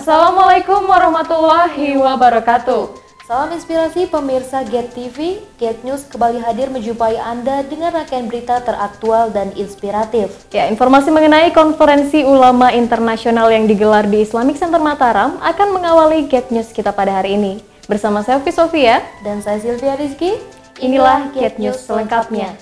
Assalamualaikum warahmatullahi wabarakatuh. Salam inspirasi pemirsa GET TV. GET News kembali hadir menjumpai Anda dengan rangkaian berita teraktual dan inspiratif. Ya, informasi mengenai konferensi ulama internasional yang digelar di Islamic Center Mataram akan mengawali GET News kita pada hari ini. Bersama saya Sofia dan saya Sylvia Rizky, inilah GET News selengkapnya.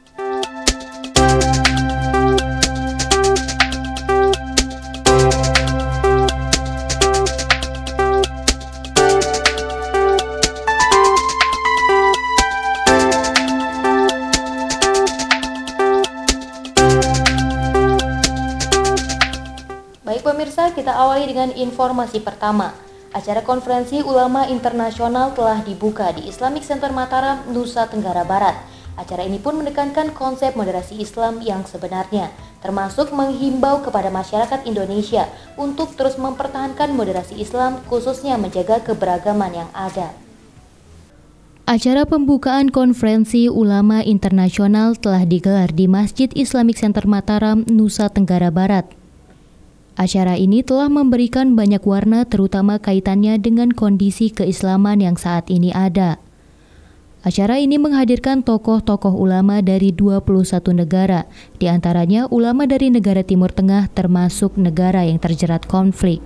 Baik pemirsa, kita awali dengan informasi pertama. Acara konferensi ulama internasional telah dibuka di Islamic Center Mataram, Nusa Tenggara Barat. Acara ini pun menekankan konsep moderasi Islam yang sebenarnya, termasuk menghimbau kepada masyarakat Indonesia untuk terus mempertahankan moderasi Islam, khususnya menjaga keberagaman yang ada. Acara pembukaan konferensi ulama internasional telah digelar di Masjid Islamic Center Mataram, Nusa Tenggara Barat. Acara ini telah memberikan banyak warna terutama kaitannya dengan kondisi keislaman yang saat ini ada. Acara ini menghadirkan tokoh-tokoh ulama dari 21 negara, diantaranya ulama dari negara Timur Tengah termasuk negara yang terjerat konflik.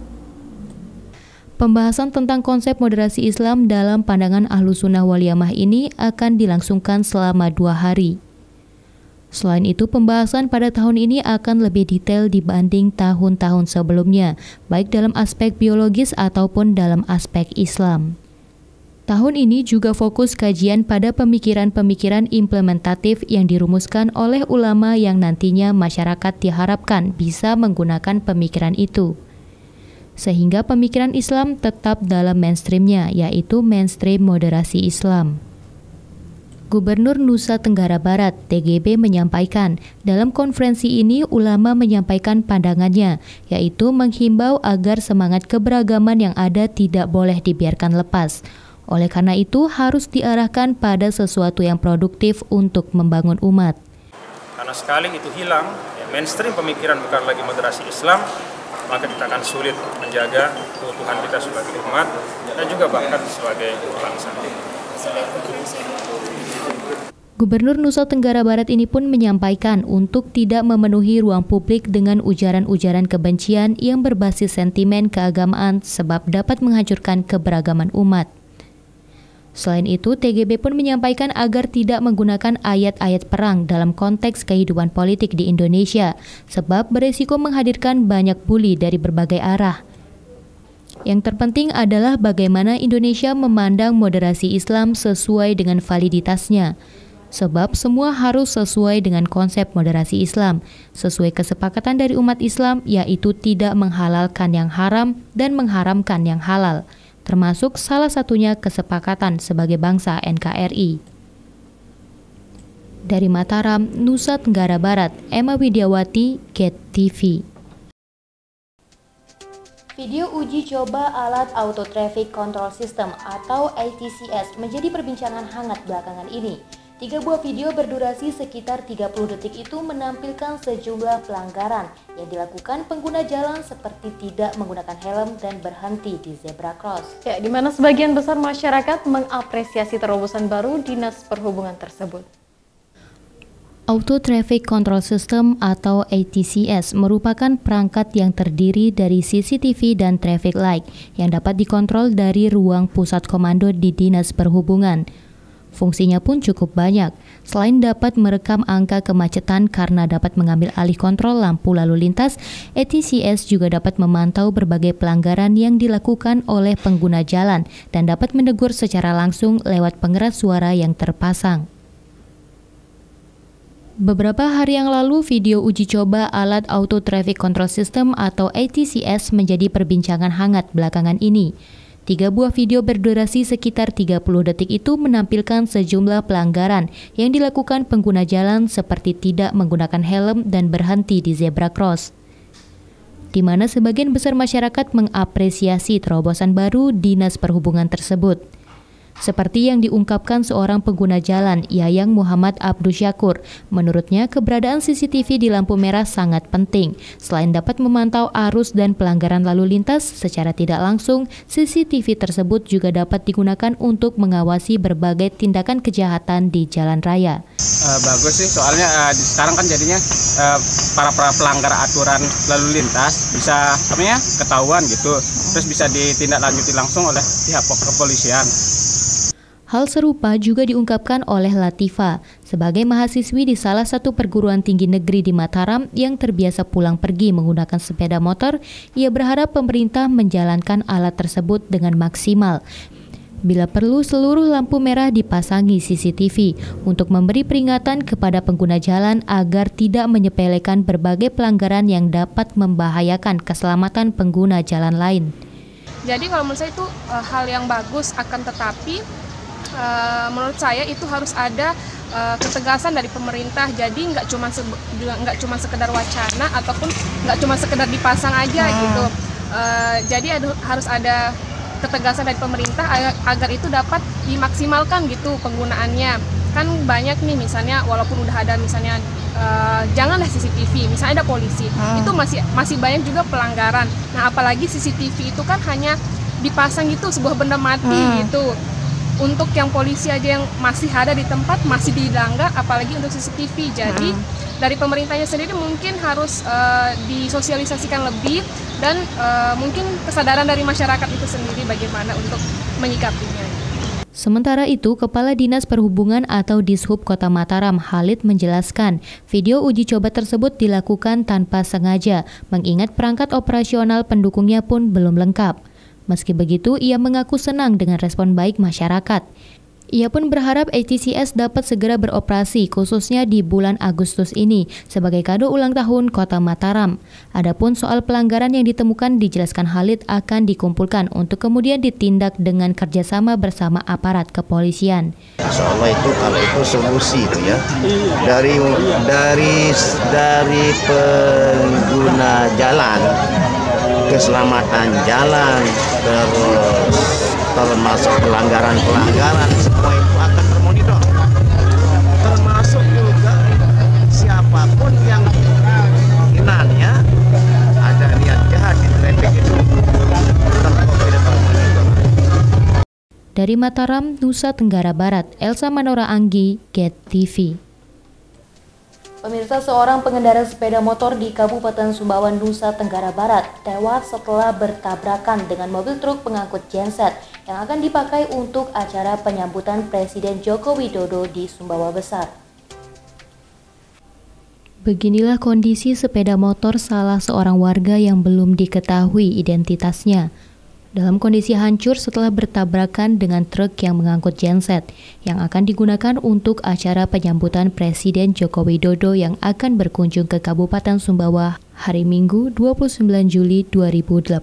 Pembahasan tentang konsep moderasi Islam dalam pandangan Ahlussunnah wal Jamaah ini akan dilangsungkan selama 2 hari. Selain itu, pembahasan pada tahun ini akan lebih detail dibanding tahun-tahun sebelumnya, baik dalam aspek biologis ataupun dalam aspek Islam. Tahun ini juga fokus kajian pada pemikiran-pemikiran implementatif yang dirumuskan oleh ulama yang nantinya masyarakat diharapkan bisa menggunakan pemikiran itu. Sehingga pemikiran Islam tetap dalam mainstreamnya, yaitu mainstream moderasi Islam. Gubernur Nusa Tenggara Barat, TGB, menyampaikan dalam konferensi ini ulama menyampaikan pandangannya, yaitu menghimbau agar semangat keberagaman yang ada tidak boleh dibiarkan lepas. Oleh karena itu harus diarahkan pada sesuatu yang produktif untuk membangun umat. Karena sekali itu hilang, mainstream pemikiran bukan lagi moderasi Islam, maka kita akan sulit menjaga keutuhan kita sebagai umat dan juga bahkan sebagai bangsa. Gubernur Nusa Tenggara Barat ini pun menyampaikan untuk tidak memenuhi ruang publik dengan ujaran-ujaran kebencian yang berbasis sentimen keagamaan sebab dapat menghancurkan keberagaman umat. Selain itu, TGB pun menyampaikan agar tidak menggunakan ayat-ayat perang dalam konteks kehidupan politik di Indonesia sebab beresiko menghadirkan banyak bully dari berbagai arah. Yang terpenting adalah bagaimana Indonesia memandang moderasi Islam sesuai dengan validitasnya. Sebab semua harus sesuai dengan konsep moderasi Islam, sesuai kesepakatan dari umat Islam, yaitu tidak menghalalkan yang haram dan mengharamkan yang halal, termasuk salah satunya kesepakatan sebagai bangsa NKRI. Dari Mataram, Nusa Tenggara Barat, Emma Widiawati, GET TV. Video uji coba alat Auto Traffic Control System atau ATCS menjadi perbincangan hangat belakangan ini. 3 buah video berdurasi sekitar 30 detik itu menampilkan sejumlah pelanggaran yang dilakukan pengguna jalan seperti tidak menggunakan helm dan berhenti di zebra cross. Ya, di mana sebagian besar masyarakat mengapresiasi terobosan baru Dinas Perhubungan tersebut. Auto Traffic Control System atau ATCS merupakan perangkat yang terdiri dari CCTV dan traffic light yang dapat dikontrol dari ruang pusat komando di Dinas Perhubungan. Fungsinya pun cukup banyak. Selain dapat merekam angka kemacetan karena dapat mengambil alih kontrol lampu lalu lintas, ATCS juga dapat memantau berbagai pelanggaran yang dilakukan oleh pengguna jalan dan dapat menegur secara langsung lewat pengeras suara yang terpasang. Beberapa hari yang lalu, video uji coba alat Auto Traffic Control System atau ATCS menjadi perbincangan hangat belakangan ini. 3 buah video berdurasi sekitar 30 detik itu menampilkan sejumlah pelanggaran yang dilakukan pengguna jalan seperti tidak menggunakan helm dan berhenti di zebra cross. Di mana sebagian besar masyarakat mengapresiasi terobosan baru Dinas Perhubungan tersebut. Seperti yang diungkapkan seorang pengguna jalan, Yayang Muhammad Abdul Syakur. Menurutnya, keberadaan CCTV di lampu merah sangat penting. Selain dapat memantau arus dan pelanggaran lalu lintas secara tidak langsung, CCTV tersebut juga dapat digunakan untuk mengawasi berbagai tindakan kejahatan di jalan raya. Bagus sih, soalnya sekarang kan jadinya para pelanggar aturan lalu lintas bisa ketahuan gitu, terus bisa ditindaklanjuti langsung oleh pihak kepolisian. Hal serupa juga diungkapkan oleh Latifa, sebagai mahasiswi di salah satu perguruan tinggi negeri di Mataram yang terbiasa pulang pergi menggunakan sepeda motor. Ia berharap pemerintah menjalankan alat tersebut dengan maksimal. Bila perlu, seluruh lampu merah dipasangi CCTV untuk memberi peringatan kepada pengguna jalan agar tidak menyepelekan berbagai pelanggaran yang dapat membahayakan keselamatan pengguna jalan lain. Jadi kalau menurut saya itu hal yang bagus, akan tetapi menurut saya itu harus ada ketegasan dari pemerintah. Jadi nggak cuma sekedar wacana ataupun nggak cuma sekedar dipasang aja gitu. Jadi harus ada ketegasan dari pemerintah agar itu dapat dimaksimalkan gitu penggunaannya. Kan banyak nih misalnya walaupun udah ada misalnya janganlah CCTV, misalnya ada polisi, itu masih banyak juga pelanggaran. Nah apalagi CCTV itu kan hanya dipasang gitu sebuah benda mati gitu. Untuk yang polisi aja yang masih ada di tempat masih dilanggar, apalagi untuk CCTV. Jadi dari pemerintahnya sendiri mungkin harus disosialisasikan lebih dan mungkin kesadaran dari masyarakat itu sendiri bagaimana untuk menyikapinya. Sementara itu, Kepala Dinas Perhubungan atau Dishub Kota Mataram, Khalid, menjelaskan video uji coba tersebut dilakukan tanpa sengaja, mengingat perangkat operasional pendukungnya pun belum lengkap. Meski begitu, ia mengaku senang dengan respon baik masyarakat. Ia pun berharap ATCS dapat segera beroperasi, khususnya di bulan Agustus ini, sebagai kado ulang tahun Kota Mataram. Adapun soal pelanggaran yang ditemukan, dijelaskan Khalid, akan dikumpulkan untuk kemudian ditindak dengan kerjasama bersama aparat kepolisian. Insya Allah itu kalau itu solusi itu ya, dari pengguna jalan, keselamatan jalan, termasuk pelanggaran semua itu akan termonitor, termasuk juga siapapun yang kemungkinannya ada niat jahat di traffic itu termonitor. Dari Mataram, Nusa Tenggara Barat, Elsa Manora Anggi, GET TV. Pemirsa, seorang pengendara sepeda motor di Kabupaten Sumbawa, Nusa Tenggara Barat tewas setelah bertabrakan dengan mobil truk pengangkut genset yang akan dipakai untuk acara penyambutan Presiden Joko Widodo di Sumbawa Besar. Beginilah kondisi sepeda motor salah seorang warga yang belum diketahui identitasnya. Dalam kondisi hancur setelah bertabrakan dengan truk yang mengangkut genset yang akan digunakan untuk acara penyambutan Presiden Joko Widodo yang akan berkunjung ke Kabupaten Sumbawa hari Minggu 29 Juli 2018.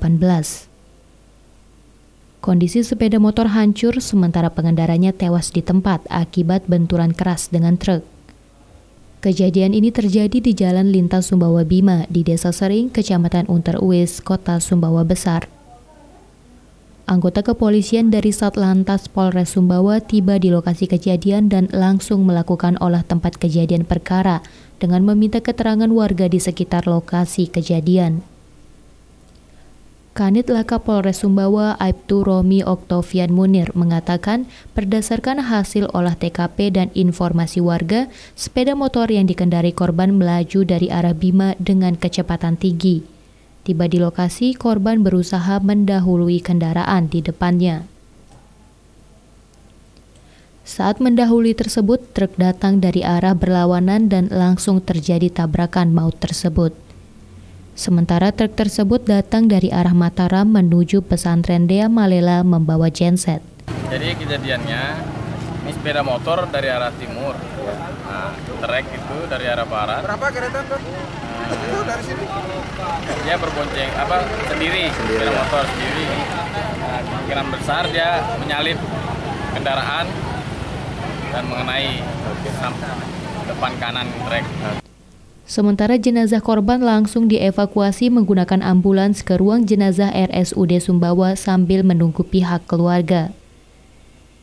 Kondisi sepeda motor hancur sementara pengendaranya tewas di tempat akibat benturan keras dengan truk. Kejadian ini terjadi di Jalan Lintas Sumbawa Bima di Desa Sering, Kecamatan Unter Uwis, Kota Sumbawa Besar. Anggota kepolisian dari Satlantas Polres Sumbawa tiba di lokasi kejadian dan langsung melakukan olah tempat kejadian perkara dengan meminta keterangan warga di sekitar lokasi kejadian. Kanit Laka Polres Sumbawa, Aibtu Romi Oktavian Munir, mengatakan berdasarkan hasil olah TKP dan informasi warga, sepeda motor yang dikendari korban melaju dari arah Bima dengan kecepatan tinggi. Tiba di lokasi, korban berusaha mendahului kendaraan di depannya. Saat mendahului tersebut, truk datang dari arah berlawanan dan langsung terjadi tabrakan maut tersebut. Sementara truk tersebut datang dari arah Mataram menuju pesantren Dea Malela membawa genset. Jadi kejadiannya, ini sepeda motor dari arah timur, trek itu dari arah barat. Berapa kereta tuh? Itu dari sini. Dia berbonceng sendiri, sepeda motor sendiri. Nah, kemungkinan besar dia menyalip kendaraan dan mengenai depan kanan trek. Sementara jenazah korban langsung dievakuasi menggunakan ambulans ke ruang jenazah RSUD Sumbawa sambil menunggu pihak keluarga.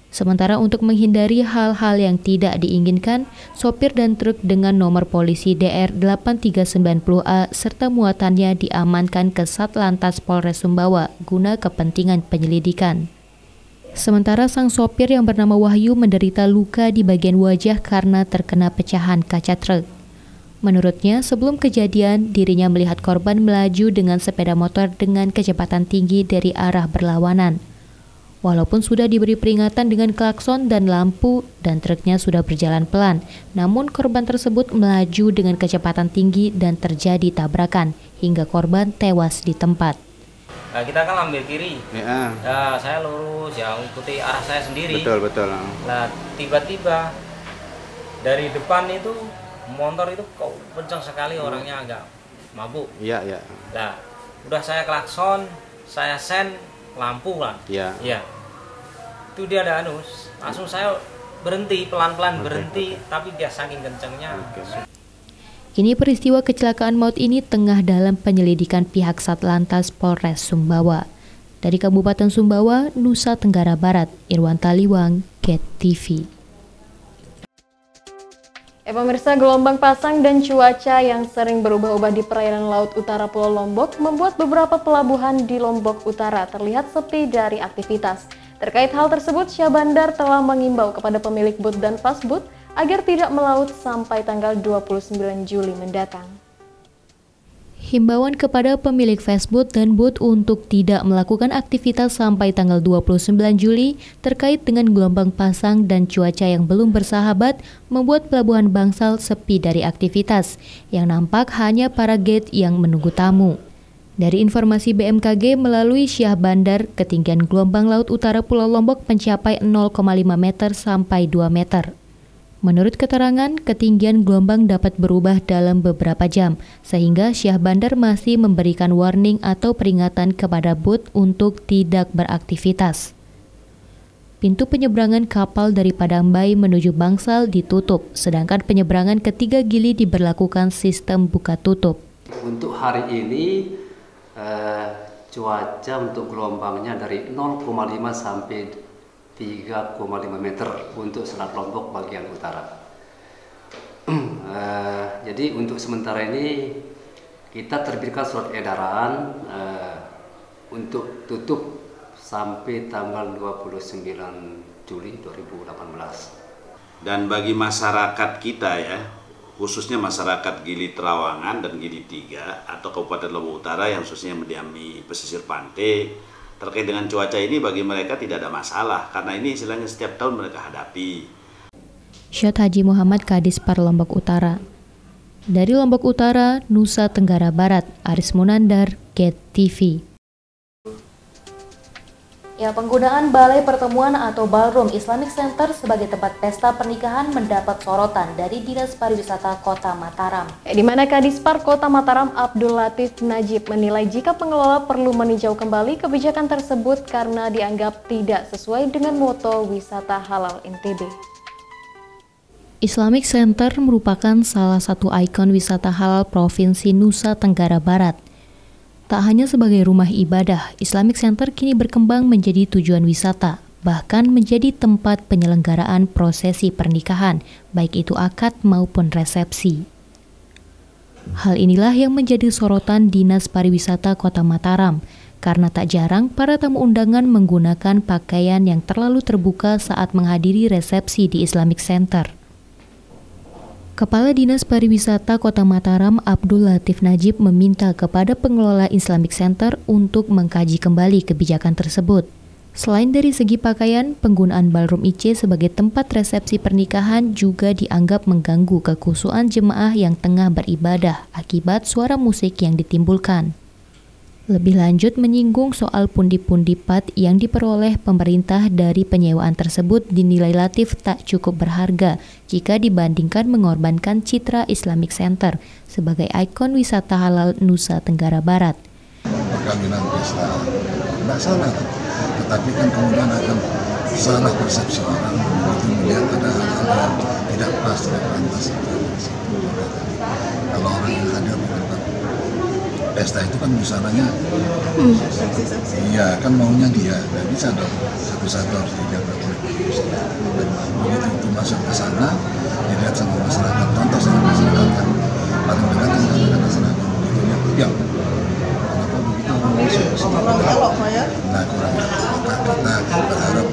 Sementara untuk menghindari hal-hal yang tidak diinginkan, sopir dan truk dengan nomor polisi DR 8390A serta muatannya diamankan ke Satlantas Polres Sumbawa guna kepentingan penyelidikan. Sementara sang sopir yang bernama Wahyu menderita luka di bagian wajah karena terkena pecahan kaca truk. Menurutnya, sebelum kejadian, dirinya melihat korban melaju dengan sepeda motor dengan kecepatan tinggi dari arah berlawanan. Walaupun sudah diberi peringatan dengan klakson dan lampu dan truknya sudah berjalan pelan, namun korban tersebut melaju dengan kecepatan tinggi dan terjadi tabrakan hingga korban tewas di tempat. Nah, kita kan ambil kiri, Ya. nah, saya lurus, ya ikuti arah saya sendiri. Betul. Nah, tiba-tiba dari depan itu motor itu kok kencang sekali, orangnya agak mabuk. Iya. Nah, udah saya klakson, saya sen lampu lah. Iya. Itu dia ada langsung saya berhenti, pelan-pelan berhenti, tapi dia saking kencangnya. Kini peristiwa kecelakaan maut ini tengah dalam penyelidikan pihak Satlantas Polres Sumbawa. Dari Kabupaten Sumbawa, Nusa Tenggara Barat, Irwan Taliwang, GET TV. Pemirsa, gelombang pasang dan cuaca yang sering berubah-ubah di perairan Laut Utara Pulau Lombok membuat beberapa pelabuhan di Lombok Utara terlihat sepi dari aktivitas. Terkait hal tersebut, Syah Bandar telah mengimbau kepada pemilik bot dan fastboat agar tidak melaut sampai tanggal 29 Juli mendatang. Himbauan kepada pemilik fastboat dan bot untuk tidak melakukan aktivitas sampai tanggal 29 Juli terkait dengan gelombang pasang dan cuaca yang belum bersahabat membuat pelabuhan Bangsal sepi dari aktivitas, yang nampak hanya para gate yang menunggu tamu. Dari informasi BMKG melalui Syah Bandar, ketinggian gelombang Laut Utara Pulau Lombok mencapai 0,5 meter sampai 2 meter. Menurut keterangan, ketinggian gelombang dapat berubah dalam beberapa jam, sehingga Syah Bandar masih memberikan warning atau peringatan kepada bot untuk tidak beraktivitas. Pintu penyeberangan kapal dari Padangbai menuju Bangsal ditutup, sedangkan penyeberangan ketiga Gili diberlakukan sistem buka tutup. Untuk hari ini, cuaca untuk gelombangnya dari 0,5 sampai 3,5 meter untuk Selat Lombok bagian utara. Jadi untuk sementara ini kita terbitkan surat edaran untuk tutup sampai tanggal 29 Juli 2018. Dan bagi masyarakat kita ya, khususnya masyarakat Gili Trawangan dan Gili 3 atau Kabupaten Lombok Utara yang khususnya mendiami pesisir pantai, terkait dengan cuaca ini bagi mereka tidak ada masalah karena ini istilahnya setiap tahun mereka hadapi. Syot Haji Muhammad, Kadispar Lombok Utara. Dari Lombok Utara, Nusa Tenggara Barat, Aris Munandar, GET TV. Ya, penggunaan Balai Pertemuan atau Ballroom Islamic Center sebagai tempat pesta pernikahan mendapat sorotan dari Dinas Pariwisata Kota Mataram. Di mana Kadispar Kota Mataram Abdul Latif Najib menilai jika pengelola perlu meninjau kembali kebijakan tersebut karena dianggap tidak sesuai dengan moto wisata halal NTB. Islamic Center merupakan salah satu ikon wisata halal Provinsi Nusa Tenggara Barat. Tak hanya sebagai rumah ibadah, Islamic Center kini berkembang menjadi tujuan wisata, bahkan menjadi tempat penyelenggaraan prosesi pernikahan, baik itu akad maupun resepsi. Hal inilah yang menjadi sorotan Dinas Pariwisata Kota Mataram, karena tak jarang para tamu undangan menggunakan pakaian yang terlalu terbuka saat menghadiri resepsi di Islamic Center. Kepala Dinas Pariwisata Kota Mataram Abdul Latif Najib meminta kepada pengelola Islamic Center untuk mengkaji kembali kebijakan tersebut. Selain dari segi pakaian, penggunaan ballroom IC sebagai tempat resepsi pernikahan juga dianggap mengganggu kekhusyuan jemaah yang tengah beribadah akibat suara musik yang ditimbulkan. Lebih lanjut menyinggung soal pundi-pundi pat yang diperoleh pemerintah dari penyewaan tersebut dinilai Latif tak cukup berharga jika dibandingkan mengorbankan citra Islamic Center sebagai ikon wisata halal Nusa Tenggara Barat. Perkawinan pesta, tidak salah, tetapi kan kemudian akan salah persepsi orang begitu melihat ada hal-hal yang tidak pas, tidak pantas. Kalau orang yang hadir di tempat pesta itu kan busananya, iya kan maunya dia, nggak bisa dong satu-satu harus dilihat. Begitu itu masuk ke sana, dilihat sama masyarakat, contoh sama masyarakat yang paling dekat dengan masyarakat sana, begitu lihat, ya kenapa begitu orang masuk ke sini? Nah, kurang maka kita berharap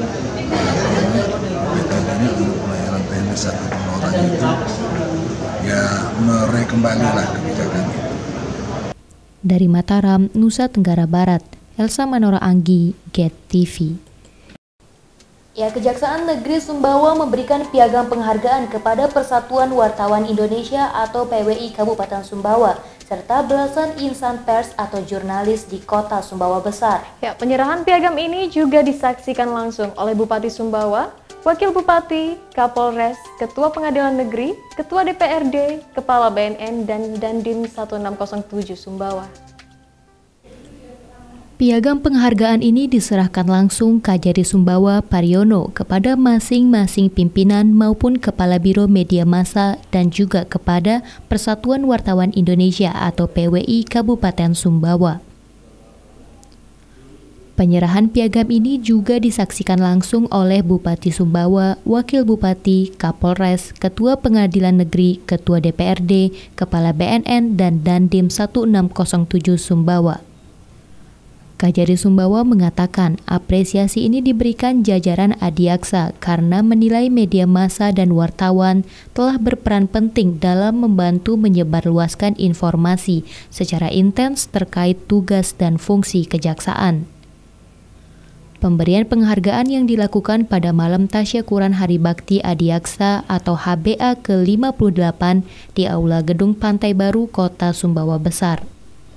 ini untuk pelayanan teknis atau pengelolaan itu ya merekembalilah kebijakan itu. Dari Mataram, Nusa Tenggara Barat, Elsa Manora Anggi, GET TV. Ya, Kejaksaan Negeri Sumbawa memberikan piagam penghargaan kepada Persatuan Wartawan Indonesia atau PWI Kabupaten Sumbawa, serta belasan insan pers atau jurnalis di kota Sumbawa Besar. Ya, penyerahan piagam ini juga disaksikan langsung oleh Bupati Sumbawa, Wakil Bupati, Kapolres, Ketua Pengadilan Negeri, Ketua DPRD, Kepala BNN, dan Dandim 1607 Sumbawa. Piagam penghargaan ini diserahkan langsung Kajari Sumbawa Pariono kepada masing-masing pimpinan maupun Kepala Biro Media Massa dan juga kepada Persatuan Wartawan Indonesia atau PWI Kabupaten Sumbawa. Penyerahan piagam ini juga disaksikan langsung oleh Bupati Sumbawa, Wakil Bupati, Kapolres, Ketua Pengadilan Negeri, Ketua DPRD, Kepala BNN, dan Dandim 1607 Sumbawa. Kajari Sumbawa mengatakan apresiasi ini diberikan jajaran Adiaksa karena menilai media massa dan wartawan telah berperan penting dalam membantu menyebarluaskan informasi secara intens terkait tugas dan fungsi kejaksaan. Pemberian penghargaan yang dilakukan pada malam tasyakuran Hari Bakti Adiaksa atau HBA ke-58 di Aula Gedung Pantai Baru Kota Sumbawa Besar.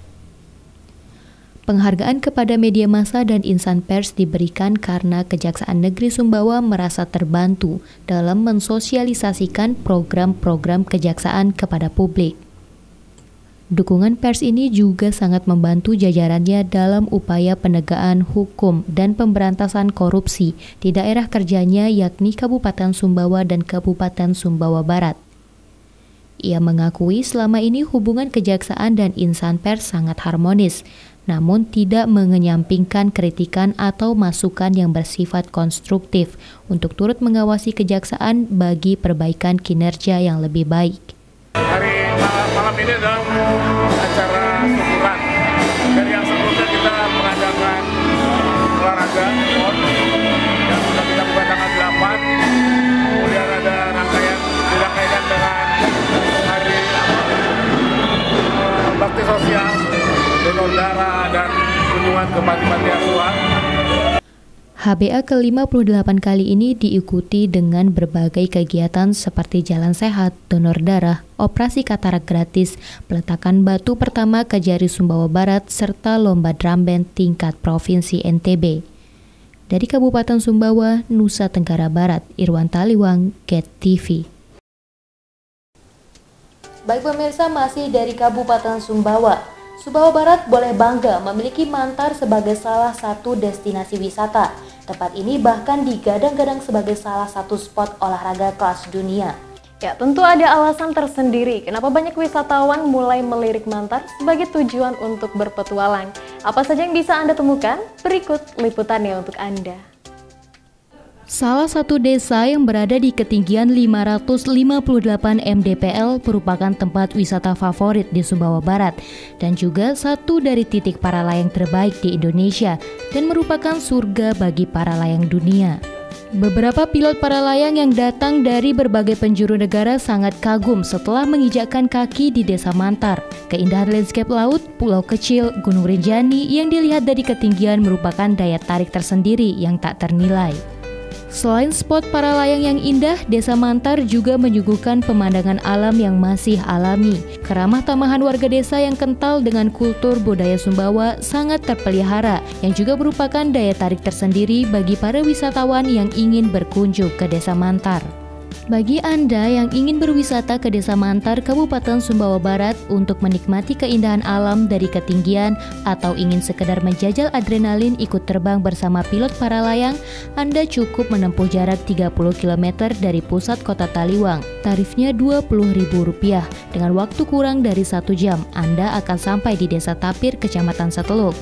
Penghargaan kepada media massa dan insan pers diberikan karena Kejaksaan Negeri Sumbawa merasa terbantu dalam mensosialisasikan program-program kejaksaan kepada publik. Dukungan pers ini juga sangat membantu jajarannya dalam upaya penegakan hukum dan pemberantasan korupsi di daerah kerjanya yakni Kabupaten Sumbawa dan Kabupaten Sumbawa Barat. Ia mengakui selama ini hubungan kejaksaan dan insan pers sangat harmonis, namun tidak mengenyampingkan kritikan atau masukan yang bersifat konstruktif untuk turut mengawasi kejaksaan bagi perbaikan kinerja yang lebih baik. Hari malam ini adalah acara syukuran. Dari yang sebelumnya kita mengadakan olahraga yang sudah kita buka tanggal 8. Kemudian ada dirangkaikan dengan hari bakti sosial, donor darah dan kunjungan ke panti-panti asuhan. HBA ke-58 kali ini diikuti dengan berbagai kegiatan seperti jalan sehat, donor darah, operasi katarak gratis, peletakan batu pertama Kajari Sumbawa Barat, serta lomba drum band tingkat Provinsi NTB. Dari Kabupaten Sumbawa, Nusa Tenggara Barat, Irwan Taliwang, GET TV. Baik pemirsa, masih dari Kabupaten Sumbawa. Sumbawa Barat boleh bangga memiliki Mantar sebagai salah satu destinasi wisata. Tempat ini bahkan digadang-gadang sebagai salah satu spot olahraga kelas dunia. Ya, tentu ada alasan tersendiri kenapa banyak wisatawan mulai melirik Mantar sebagai tujuan untuk berpetualang. Apa saja yang bisa Anda temukan? Berikut liputannya untuk Anda. Salah satu desa yang berada di ketinggian 558 mdpl merupakan tempat wisata favorit di Sumbawa Barat dan juga satu dari titik para layang terbaik di Indonesia dan merupakan surga bagi para layang dunia. Beberapa pilot para layang yang datang dari berbagai penjuru negara sangat kagum setelah menginjakkan kaki di Desa Mantar. Keindahan landscape laut, pulau kecil, Gunung Rinjani yang dilihat dari ketinggian merupakan daya tarik tersendiri yang tak ternilai. Selain spot para layang yang indah, Desa Mantar juga menyuguhkan pemandangan alam yang masih alami. Keramah tamahan warga desa yang kental dengan kultur budaya Sumbawa sangat terpelihara, yang juga merupakan daya tarik tersendiri bagi para wisatawan yang ingin berkunjung ke Desa Mantar. Bagi Anda yang ingin berwisata ke Desa Mantar, Kabupaten Sumbawa Barat untuk menikmati keindahan alam dari ketinggian atau ingin sekedar menjajal adrenalin ikut terbang bersama pilot para layang, Anda cukup menempuh jarak 30 km dari pusat kota Taliwang. Tarifnya Rp20.000. Dengan waktu kurang dari 1 jam, Anda akan sampai di Desa Tapir, Kecamatan Sateluk.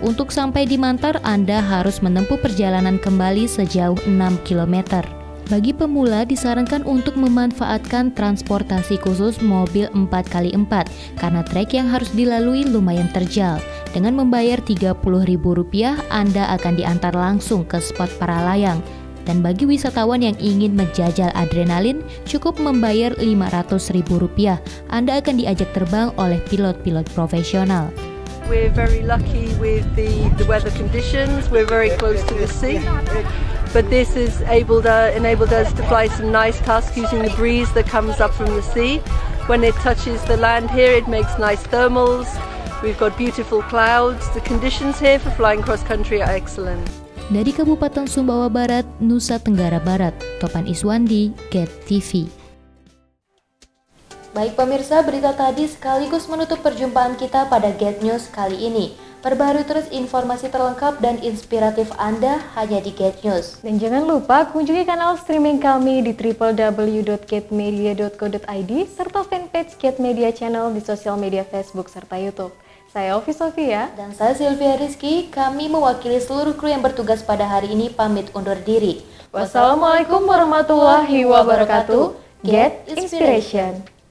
Untuk sampai di Mantar, Anda harus menempuh perjalanan kembali sejauh 6 km. Bagi pemula disarankan untuk memanfaatkan transportasi khusus mobil 4x4 karena trek yang harus dilalui lumayan terjal. Dengan membayar Rp30.000, Anda akan diantar langsung ke spot para layang. Dan bagi wisatawan yang ingin menjajal adrenalin, cukup membayar Rp500.000. Anda akan diajak terbang oleh pilot-pilot profesional. We're very lucky with the weather conditions. We're very close to the sea. But this has enabled us to fly some nice tasks using the breeze that comes up from the sea. When it touches the land here, it makes nice thermals. We've got beautiful clouds. The conditions here for flying cross country are excellent. Dari Kabupaten Sumbawa Barat, Nusa Tenggara Barat, Topan Iswandi, GET TV. Baik pemirsa, berita tadi sekaligus menutup perjumpaan kita pada GET News kali ini. Perbarui terus informasi terlengkap dan inspiratif Anda hanya di GET News. Dan jangan lupa kunjungi kanal streaming kami di www.getmedia.co.id serta fanpage GET Media Channel di sosial media Facebook serta YouTube. Saya Ovi Sofia dan saya Sylvia Rizky. Kami mewakili seluruh kru yang bertugas pada hari ini pamit undur diri. Wassalamualaikum warahmatullahi wabarakatuh. Get Inspiration.